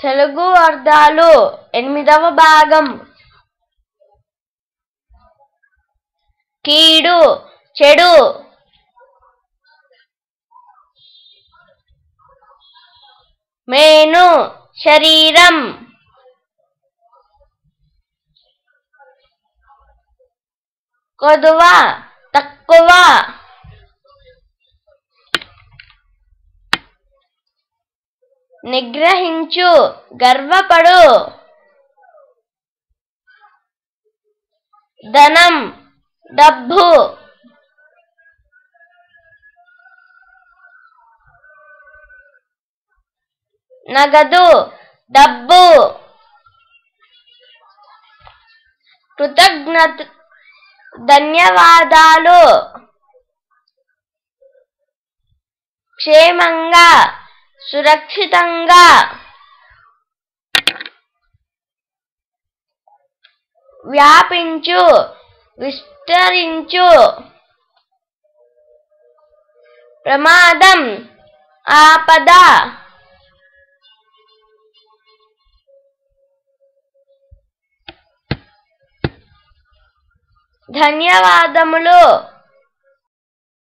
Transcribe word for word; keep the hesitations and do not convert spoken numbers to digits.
తెలుగు అర్థాలు ఎనిమిదవ భాగం. కీడు, చెడు. మేను, శరీరం. కొదువ, తక్కువ. నిగ్రహించు, గర్వపడు. ధనం, డబ్బు. నగదు, డబ్బు. కృతజ్ఞత, ధన్యవాదాలు. క్షేమంగా, సురక్షితంగా. వ్యాపించు, విస్తరించు. ప్రమాదం, ఆపద. ధన్యవాదములు.